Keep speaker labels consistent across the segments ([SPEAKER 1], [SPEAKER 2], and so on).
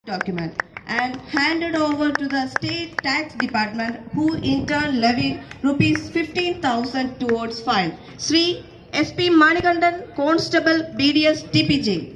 [SPEAKER 1] document and handed over to the state tax department, who in turn levied rupees 15,000 towards fine. Sri SP Manikandan, Constable BDS TPJ.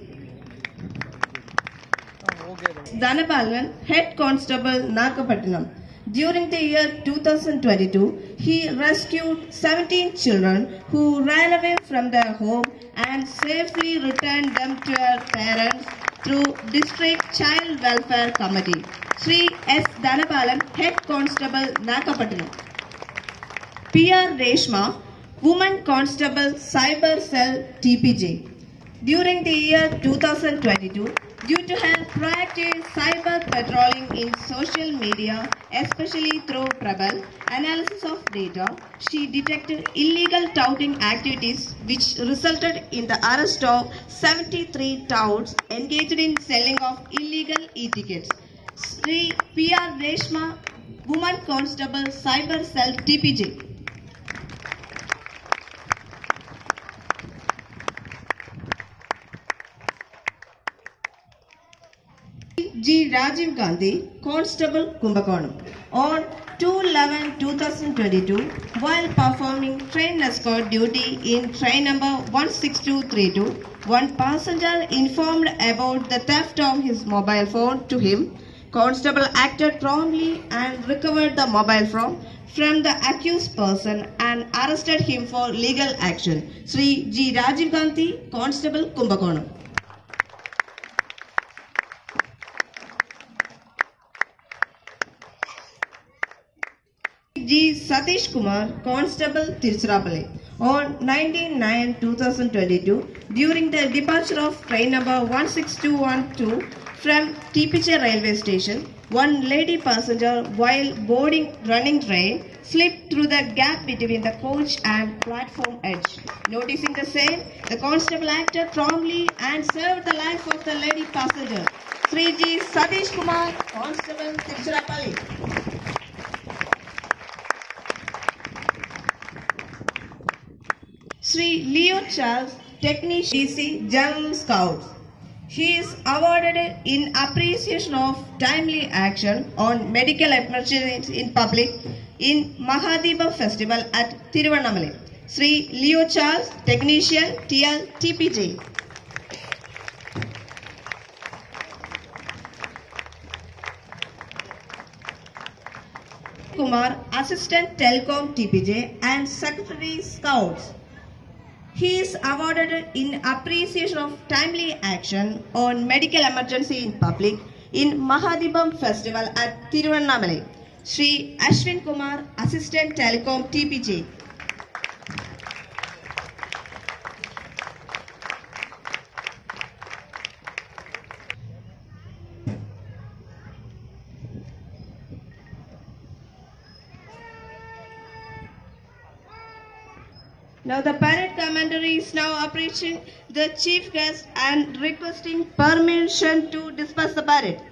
[SPEAKER 1] Dhanapalan, Head Constable Nagapattinam. During the year 2022, he rescued 17 children who ran away from their home and safely returned them to their parents through District Child Welfare Committee. Sri S. Dhanapalan, Head Constable Nagapattinam. PR Reshma, Woman Constable Cyber Cell TPJ. During the year 2022, due to her proactive cyber patrolling in social media, especially through Prabal analysis of data, she detected illegal touting activities which resulted in the arrest of 73 touts engaged in selling of illegal e-tickets. Sri PR Reshma, Woman Constable Cyber Cell TPJ. G. Rajiv Gandhi, Constable Kumbakonam. On 2/11/2022, while performing train escort duty in train number 16232, one passenger informed about the theft of his mobile phone to him. Constable acted promptly and recovered the mobile phone from the accused person and arrested him for legal action. Sri G. Rajiv Gandhi, Constable Kumbakonam. G. Satish Kumar, Constable Tiruchirappalli. On 19/9/2022, during the departure of train number 16212 from TPJ railway station, one lady passenger, while boarding running train, slipped through the gap between the coach and platform edge. Noticing the same, the constable acted promptly and saved the life of the lady passenger. Sri G. Satish Kumar, Constable Tiruchirappalli. Sri Leo Charles, Technician DC General Scouts. He is awarded in appreciation of timely action on medical emergencies in public in Mahadiba Festival at Thiruvannamalai. Sri Leo Charles, Technician TL TPJ. Kumar, Assistant Telecom TPJ and Secretary Scouts. He is awarded in appreciation of timely action on medical emergency in public in Mahadibam Festival at Thiruvannamalai. Sri Ashwin Kumar, Assistant Telecom TPJ. Now the parade commander is now approaching the chief guest and requesting permission to disperse the parade.